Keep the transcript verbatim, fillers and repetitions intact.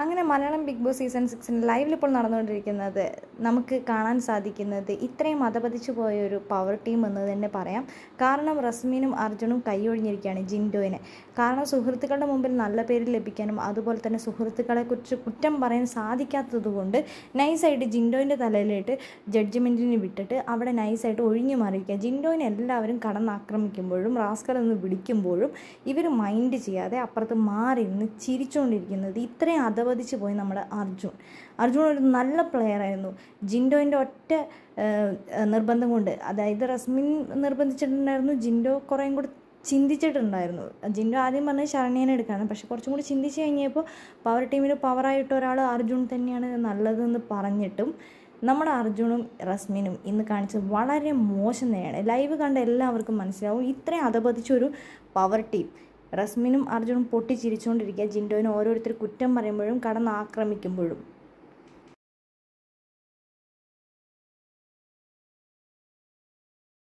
അങ്ങനെ Malayalam big boss season സിക്സിന് ലൈവിൽ ഇപ്പോൾ നടന്നുകൊണ്ടിരിക്കുന്നത് നമുക്ക് കാണാൻ സാധിക്കുന്നത് ഇത്രയും അധപതിച്ചു പോയൊരു പവർ ടീം എന്ന് തന്നെ പറയാം. കാരണം റസ്മിനും അർജുനും കൈയൊഴിഞ്ഞിരിക്കുകയാണ് ജിൻഡോയിനെ. കാരണം സുഹൃത്തുക്കളുടെ മുമ്പിൽ നല്ല പേര് ലഭിക്കാനും അതുപോലെ തന്നെ സുഹൃത്തുക്കളെക്കുറിച്ച് കുറ്റം പറയാൻ സാധിക്കാത്തതുകൊണ്ട് നൈസായിട്ട് ജിൻഡോയിൻ്റെ തലയിലിട്ട് ജഡ്ജ്മെൻറ്റിന് വിട്ടിട്ട് അവിടെ നൈസായിട്ട് ഒഴിഞ്ഞു മാറിയിരിക്കുക. ജിൻഡോയിനെ എല്ലാവരും കടന്നാക്രമിക്കുമ്പോഴും റാസ്കൽ എന്ന് വിളിക്കുമ്പോഴും ഇവർ മൈൻഡ് ചെയ്യാതെ അപ്പുറത്ത് മാറി നിന്ന് ചിരിച്ചുകൊണ്ടിരിക്കുന്നത്. ഇത്രയും അധപ ിച്ച് പോയി നമ്മുടെ അർജുൻ അർജുൻ ഒരു നല്ല പ്ലെയർ ആയിരുന്നു. ജിൻഡോയിൻ്റെ ഒറ്റ നിർബന്ധം കൊണ്ട്, അതായത് റസ്മിൻ നിർബന്ധിച്ചിട്ടുണ്ടായിരുന്നു, ജിൻഡോ കുറേയും കൂടി ചിന്തിച്ചിട്ടുണ്ടായിരുന്നു. ജിൻഡോ ആദ്യം പറഞ്ഞത് ശരണ്യനെ എടുക്കാണ്, പക്ഷെ കുറച്ചും കൂടി ചിന്തിച്ച് കഴിഞ്ഞപ്പോൾ പവർ ടീമിൽ പവറായിട്ട് ഒരാൾ അർജുൻ തന്നെയാണ് നല്ലതെന്ന് പറഞ്ഞിട്ടും നമ്മുടെ അർജുനും റസ്മിനും ഇന്ന് കാണിച്ചത് വളരെ മോശം തന്നെയാണ്. ലൈവ് കണ്ട എല്ലാവർക്കും മനസ്സിലാവും ഇത്രയും അധപതിച്ചൊരു പവർ ടീം. റസ്മിനും അർജുനും പൊട്ടിച്ചിരിച്ചുകൊണ്ടിരിക്കുക, ജിൻഡോയിന് ഓരോരുത്തർ കുറ്റം പറയുമ്പോഴും കടന്നാക്രമിക്കുമ്പോഴും.